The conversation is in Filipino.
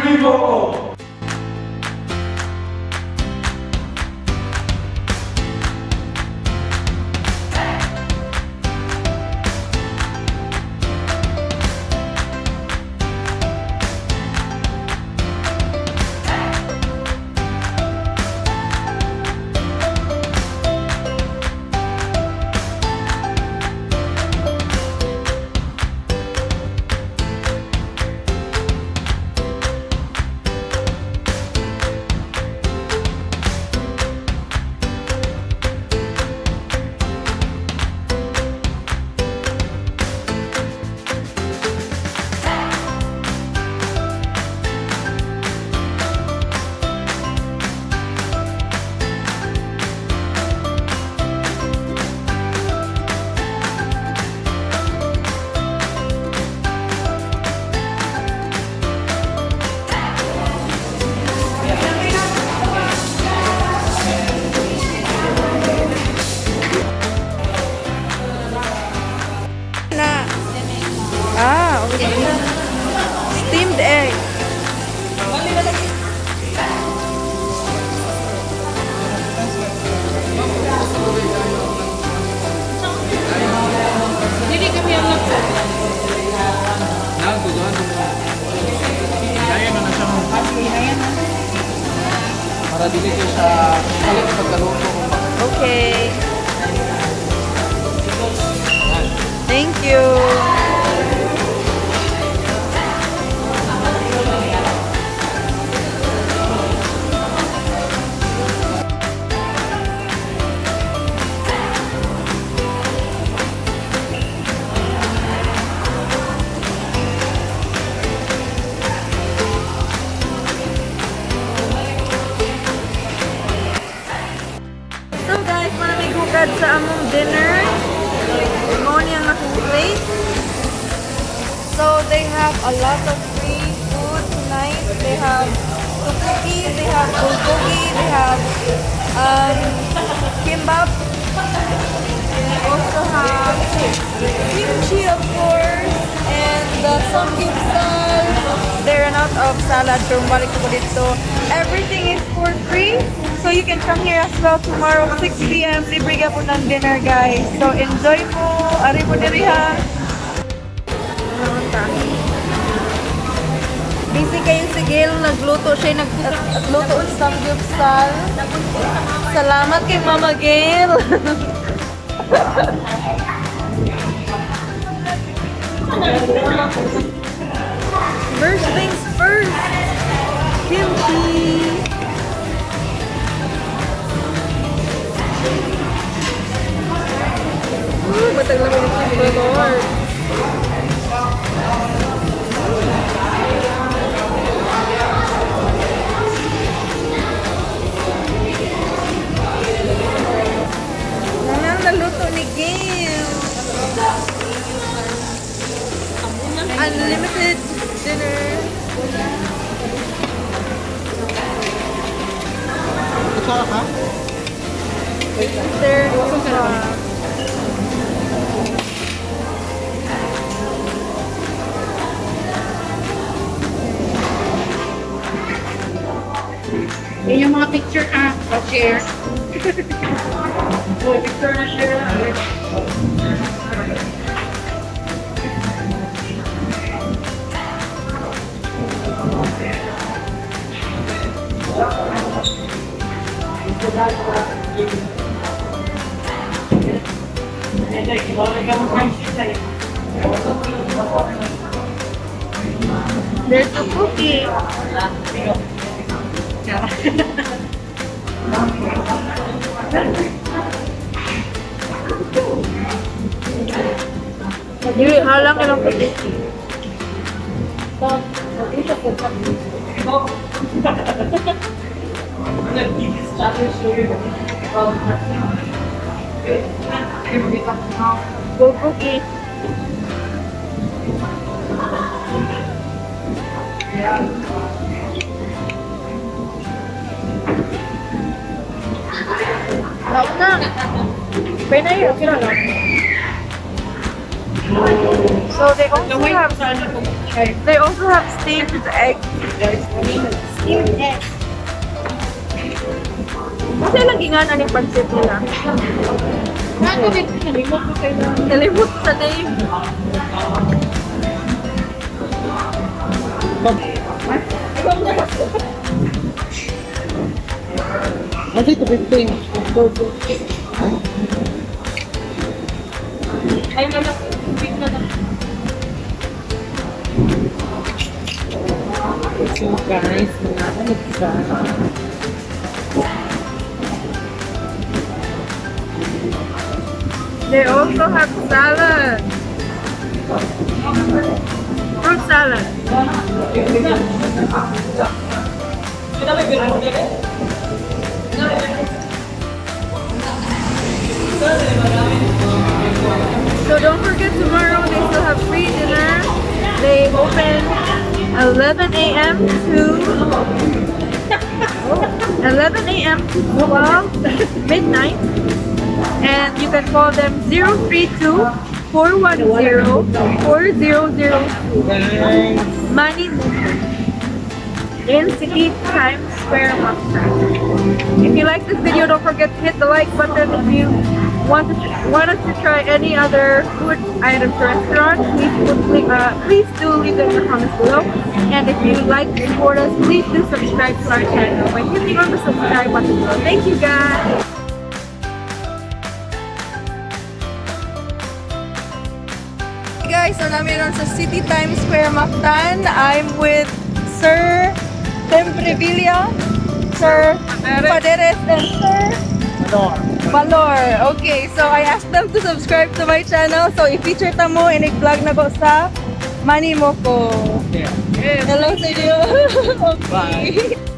you, MOK-O! Okay. Steamed egg. Hindi kami alam po. Para dili ko siya kalit pagkaluto. Okay. Thank you. So guys, maraming hukad sa among dinner. Morning ang akong plate. So they have a lot of free food tonight. They have tteokbokki, they have bulgogi, they have kimbap. They also have kimchi, of course, and the samgyeopsal. They ran out of salad, so balik ko dito. Everything is for free. So you can come here as well tomorrow 6 p.m. Libre ka po ng dinner, guys. So enjoy po. Ari po diri ha. Busy kayo si Gail. Nagluto siya. Nagluto ng samgyeopsal. Salamat kay Mama Gail. First things first. Kimchi. Matag lang yung kimchi, Lord. Nangang naluto ni Gail. Unlimited dinner. Sarap ha? There. Yan yung mga picture share. Picture na share. There's a cookie. Dili halang ilang cookie. Go cookie. Mactan. Pwede na yun. So they also have They also have steamed egg. Steamed egg. Kasi lagi nga na yung pansit nila. Ano dito? Nalimot ko kayo. Nalimut sa name. Ano ito? Big Ay, malak. Big na lang. So guys, ano siya? They also have salad. Fruit salad. So don't forget, tomorrow they still have free dinner. They open 11 a.m. to 11 a.m. to 12 midnight. And you can call them 032-410-4002. Money in City Times Square, Mactan. If you like this video, don't forget to hit the like button. If you want us to try any other food items or restaurant, please do leave them in the comments below. And if you like to support us, please do subscribe to our channel by clicking on the subscribe button below. Thank you guys! Hey guys, so namin sa City Times Square, Mactan. I'm with Sir Temprevilla, Sir Paderes, and Sir Valor. Okay, so I asked them to subscribe to my channel. So i-feature ta mo and i-vlog na ko sa MOK-O. Yeah. Hello sa inyo. Okay. Bye.